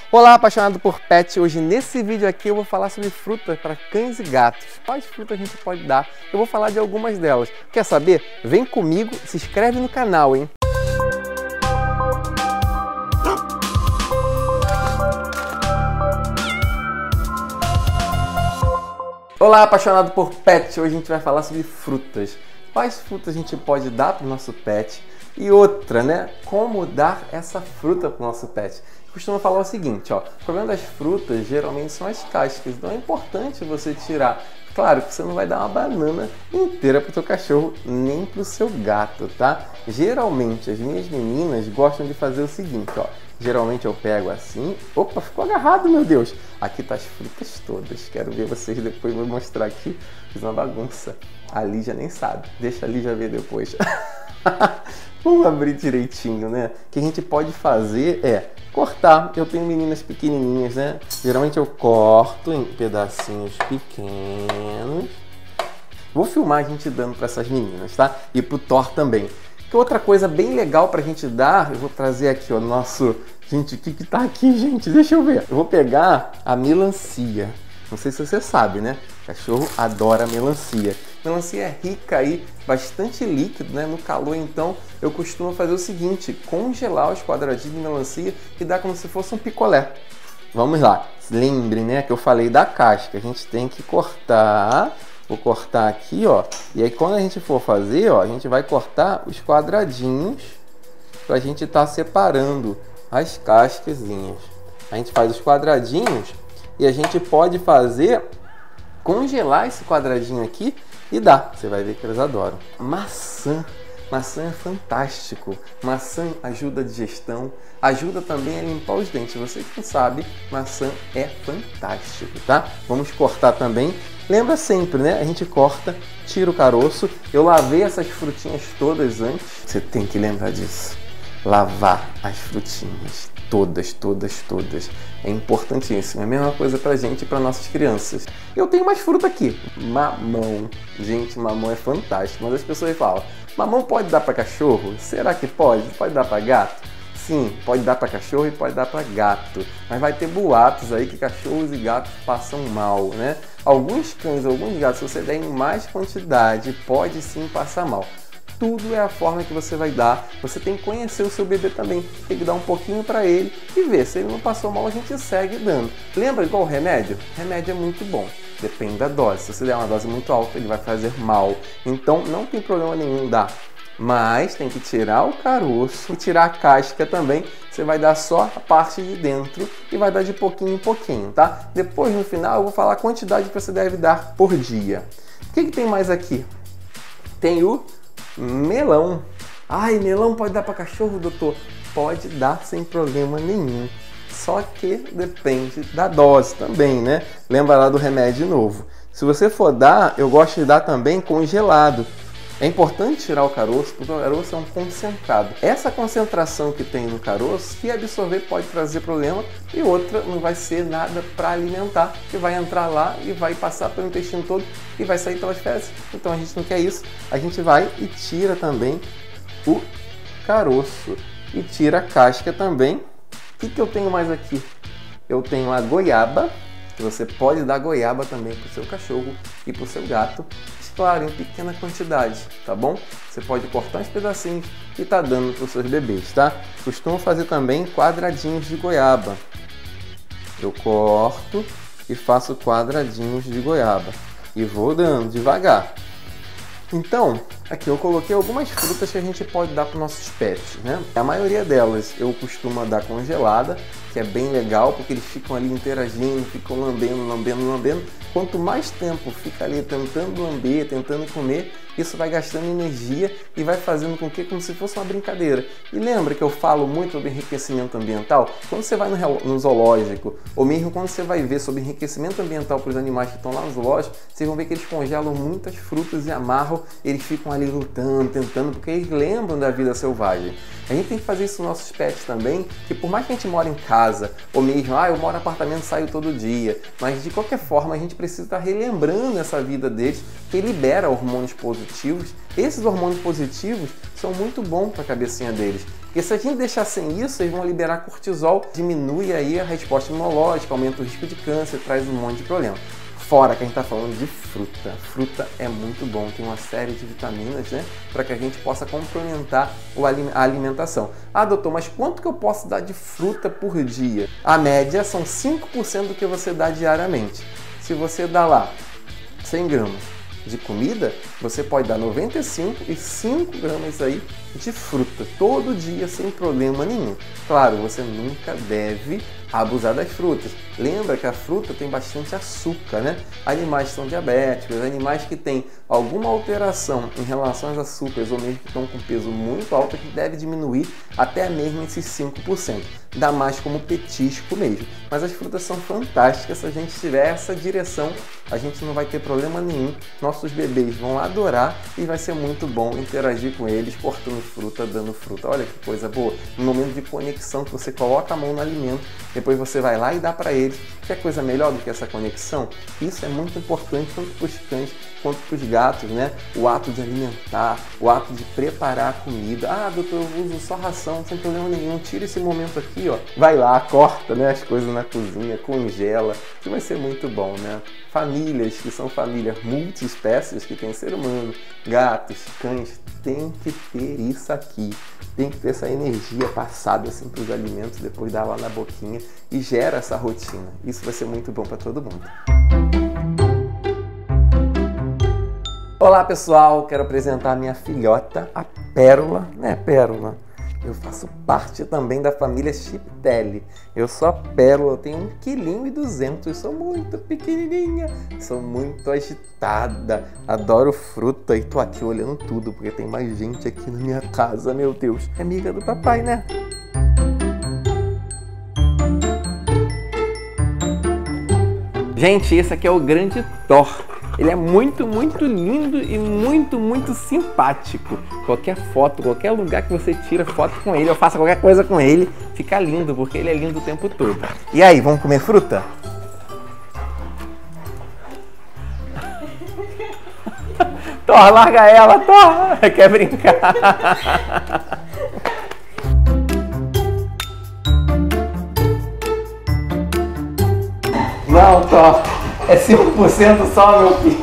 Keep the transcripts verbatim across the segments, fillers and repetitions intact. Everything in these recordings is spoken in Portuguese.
Olá, apaixonado por pet! Hoje nesse vídeo aqui eu vou falar sobre frutas para cães e gatos. Quais frutas a gente pode dar? Eu vou falar de algumas delas. Quer saber? Vem comigo, se inscreve no canal, hein? Olá, apaixonado por pet! Hoje a gente vai falar sobre frutas. Quais frutas a gente pode dar para o nosso pet? E outra, né? Como dar essa fruta para o nosso pet? Costumo falar o seguinte, ó, o problema das frutas geralmente são as cascas, então é importante você tirar. Claro que você não vai dar uma banana inteira para o seu cachorro, nem para o seu gato, tá? Geralmente as minhas meninas gostam de fazer o seguinte, ó, geralmente eu pego assim, opa, ficou agarrado, meu Deus! Aqui tá as frutas todas, quero ver vocês depois, vou mostrar aqui, fiz uma bagunça. A Lígia nem sabe, deixa a Lígia ver depois. Vamos abrir direitinho, né? O que a gente pode fazer é cortar. Eu tenho meninas pequenininhas, né? Geralmente eu corto em pedacinhos pequenos. Vou filmar a gente dando para essas meninas, tá? E pro Thor também. Que outra coisa bem legal pra gente dar, eu vou trazer aqui o nosso... Gente, o que que tá aqui, gente? Deixa eu ver. Eu vou pegar a melancia. Não sei se você sabe, né? O cachorro adora melancia. Melancia é rica aí, bastante líquido, né? No calor, então, eu costumo fazer o seguinte, congelar os quadradinhos de melancia e dar como se fosse um picolé. Vamos lá. Lembre, né, que eu falei da casca. A gente tem que cortar. Vou cortar aqui, ó. E aí, quando a gente for fazer, ó, a gente vai cortar os quadradinhos pra gente estar separando as cascazinhas. A gente faz os quadradinhos e a gente pode fazer, congelar esse quadradinho aqui e dá. Você vai ver que eles adoram. Maçã. Maçã é fantástico. Maçã ajuda a digestão, ajuda também a limpar os dentes. Você que não sabe, maçã é fantástico, tá? Vamos cortar também. Lembra sempre, né? A gente corta, tira o caroço. Eu lavei essas frutinhas todas antes. Você tem que lembrar disso. Lavar as frutinhas. Todas, todas, todas. É importantíssimo. É a mesma coisa pra gente e para nossas crianças. Eu tenho mais fruta aqui. Mamão. Gente, mamão é fantástico. Mas as pessoas falam, mamão pode dar para cachorro? Será que pode? Pode dar para gato? Sim, pode dar para cachorro e pode dar para gato. Mas vai ter boatos aí que cachorros e gatos passam mal, né? Alguns cães, alguns gatos, se você der em mais quantidade, pode sim passar mal. Tudo é a forma que você vai dar. Você tem que conhecer o seu bebê também. Tem que dar um pouquinho para ele e ver. Se ele não passou mal, a gente segue dando. Lembra igual o remédio? Remédio é muito bom. Depende da dose. Se você der uma dose muito alta, ele vai fazer mal. Então, não tem problema nenhum dar. Mas tem que tirar o caroço e tirar a casca também. Você vai dar só a parte de dentro e vai dar de pouquinho em pouquinho, tá? Depois, no final, eu vou falar a quantidade que você deve dar por dia. O que que tem mais aqui? Tem o melão. Ai, melão pode dar para cachorro, doutor? Pode dar sem problema nenhum. Só que depende da dose também, né? Lembra lá do remédio novo. Se você for dar, eu gosto de dar também congelado. É importante tirar o caroço, porque o caroço é um concentrado. Essa concentração que tem no caroço, se absorver, pode trazer problema. E outra, não vai ser nada para alimentar, que vai entrar lá e vai passar pelo intestino todo e vai sair pelas fezes. Então a gente não quer isso. A gente vai e tira também o caroço. E tira a casca também. O que que eu tenho mais aqui? Eu tenho a goiaba, que você pode dar goiaba também para o seu cachorro e para o seu gato. Claro, em pequena quantidade, tá bom? Você pode cortar uns pedacinhos e tá dando para os seus bebês, tá? Costumo fazer também quadradinhos de goiaba. Eu corto e faço quadradinhos de goiaba. E vou dando devagar. Então, aqui eu coloquei algumas frutas que a gente pode dar para os nossos pets, né? A maioria delas eu costumo dar congelada, que é bem legal, porque eles ficam ali interagindo, ficam lambendo, lambendo, lambendo. Quanto mais tempo fica ali tentando lamber, tentando comer, isso vai gastando energia e vai fazendo com que como se fosse uma brincadeira. E lembra que eu falo muito sobre enriquecimento ambiental? Quando você vai no zoológico, ou mesmo quando você vai ver sobre enriquecimento ambiental para os animais que estão lá no zoológico, vocês vão ver que eles congelam muitas frutas e amarram, eles ficam ali lutando, tentando, porque eles lembram da vida selvagem. A gente tem que fazer isso nos nossos pets também, que por mais que a gente mora em casa, ou mesmo, ah, eu moro em apartamento, saio todo dia, mas de qualquer forma a gente precisa estar relembrando essa vida deles, que libera hormônios positivos. positivos. Esses hormônios positivos são muito bons para a cabecinha deles. Porque se a gente deixar sem isso, eles vão liberar cortisol, diminui aí a resposta imunológica, aumenta o risco de câncer, traz um monte de problema. Fora que a gente está falando de fruta. Fruta é muito bom, tem uma série de vitaminas, né? Para que a gente possa complementar a alimentação. Ah, doutor, mas quanto que eu posso dar de fruta por dia? A média são cinco por cento do que você dá diariamente. Se você dá lá cem gramas de comida, você pode dar noventa e cinco e cinco gramas aí de fruta todo dia sem problema nenhum. Claro, você nunca deve abusar das frutas. Lembra que a fruta tem bastante açúcar, né? Animais que são diabéticos, animais que têm alguma alteração em relação aos açúcares ou mesmo que estão com peso muito alto, que deve diminuir até mesmo esses cinco por cento. Dá mais como petisco mesmo. Mas as frutas são fantásticas. Se a gente tiver essa direção, a gente não vai ter problema nenhum. Nossos bebês vão adorar e vai ser muito bom interagir com eles, cortando fruta, dando fruta. Olha que coisa boa. Um momento de conexão que você coloca a mão no alimento, depois você vai lá e dá para eles. Quer coisa melhor do que essa conexão? Isso é muito importante tanto para os cães quanto para os gatos, né? O ato de alimentar, o ato de preparar a comida. Ah, doutor, eu uso só ração, sem problema nenhum. Tira esse momento aqui, ó. Vai lá, corta, né, as coisas na cozinha, congela, que vai ser muito bom, né? Famílias que são famílias multiespécies, que tem ser humano, gatos, cães, tem que ter isso aqui. Tem que ter essa energia passada assim para os alimentos, depois dá lá na boquinha e gera essa rotina. Isso vai ser muito bom para todo mundo. Olá pessoal, quero apresentar a minha filhota, a Pérola, né Pérola? Eu faço parte também da família Chiptelli. Eu sou a Pérola, eu tenho um quilinho e duzentos, sou muito pequenininha, sou muito agitada, adoro fruta e tô aqui olhando tudo, porque tem mais gente aqui na minha casa, meu Deus. É amiga do papai, né? Gente, esse aqui é o grande Thor. Ele é muito, muito lindo e muito, muito simpático. Qualquer foto, qualquer lugar que você tira foto com ele, eu faço qualquer coisa com ele, fica lindo, porque ele é lindo o tempo todo. E aí, vamos comer fruta? Thor, larga ela, Thor! Quer brincar? Não, Thor, é cinco por cento só, meu filho.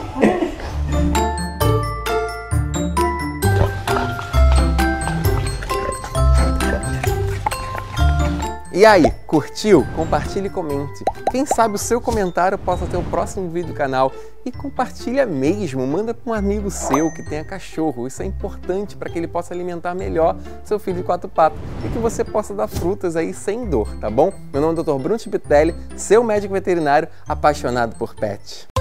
E aí, curtiu? Compartilhe e comente. Quem sabe o seu comentário possa ter o próximo vídeo do canal. E compartilha mesmo, manda para um amigo seu que tenha cachorro. Isso é importante para que ele possa alimentar melhor seu filho de quatro patas. E que você possa dar frutas aí sem dor, tá bom? Meu nome é doutor Bruno Chiptelli, seu médico veterinário apaixonado por pet.